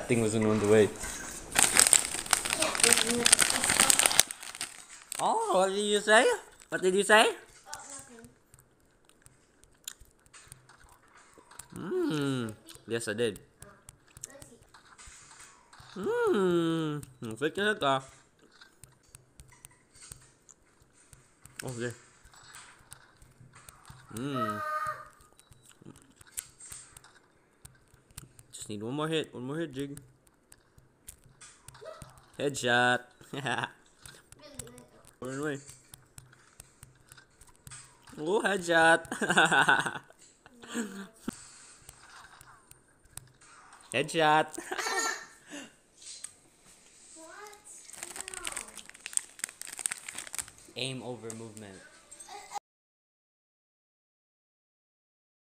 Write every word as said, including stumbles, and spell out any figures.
thing wasn't on the way. Oh, what did you say? What did you say? Mmm. Yes, I did. Mmm. Thích cái hết à? Okay. Mmm. Just need one more hit. One more hit, Jig. Headshot. Run away. Oh, headshot. Headshot. Aim over movement.